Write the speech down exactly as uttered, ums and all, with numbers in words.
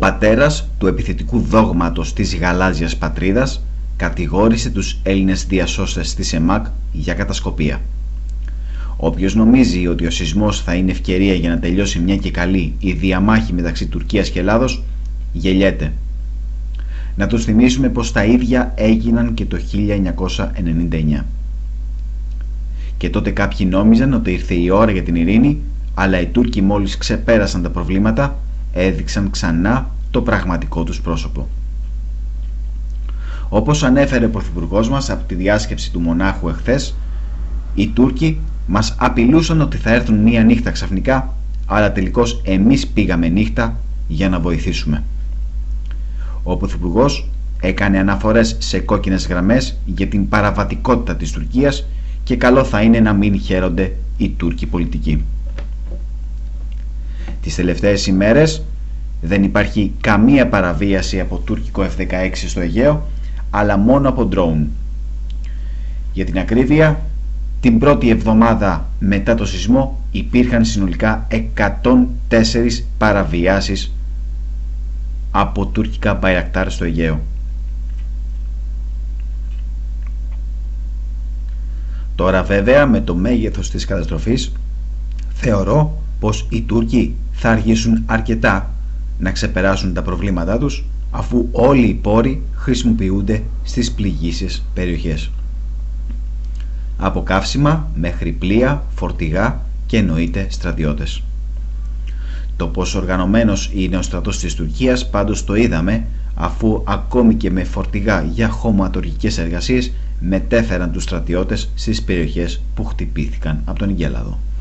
πατέρας του επιθετικού δόγματος της γαλάζιας πατρίδας κατηγόρησε τους Έλληνες διασώστες της ΕΜΑΚ για κατασκοπία. Όποιος νομίζει ότι ο σεισμός θα είναι ευκαιρία για να τελειώσει μια και καλή η διαμάχη μεταξύ Τουρκίας και Ελλάδος, γελιέται. Να τους θυμίσουμε πως τα ίδια έγιναν και το χίλια εννιακόσια ενενήντα εννιά. Και τότε κάποιοι νόμιζαν ότι ήρθε η ώρα για την ειρήνη, αλλά οι Τούρκοι μόλις ξεπέρασαν τα προβλήματα, έδειξαν ξανά το πραγματικό τους πρόσωπο. Όπως ανέφερε ο Πρωθυπουργός μας από τη διάσκεψη του Μονάχου εχθές, οι Τούρκοι μας απειλούσαν ότι θα έρθουν μία νύχτα ξαφνικά, αλλά τελικώς εμείς πήγαμε νύχτα για να βοηθήσουμε. Ο Πρωθυπουργός έκανε αναφορές σε κόκκινες γραμμές για την παραβατικότητα της Τουρκίας και καλό θα είναι να μην χαίρονται οι Τούρκοι πολιτικοί. Τις τελευταίες ημέρες δεν υπάρχει καμία παραβίαση από τουρκικό εφ δεκαέξι στο Αιγαίο, αλλά μόνο από ντρόουν. Για την ακρίβεια, την πρώτη εβδομάδα μετά το σεισμό υπήρχαν συνολικά εκατόν τέσσερις παραβιάσεις από τουρκικά μπαϊρακτάρ στο Αιγαίο. Τώρα βέβαια, με το μέγεθος της καταστροφής, θεωρώ πως οι Τούρκοι θα αργήσουν αρκετά να ξεπεράσουν τα προβλήματά τους, αφού όλοι οι πόροι χρησιμοποιούνται στις πληγήσεις περιοχές. Από καύσιμα μέχρι πλοία, φορτηγά και εννοείται στρατιώτες. Το πόσο οργανωμένος είναι ο στρατός της Τουρκίας πάντως το είδαμε, αφού ακόμη και με φορτηγά για χωματουργικές εργασίες μετέφεραν τους στρατιώτες στις περιοχές που χτυπήθηκαν από τον Εγκέλαδο.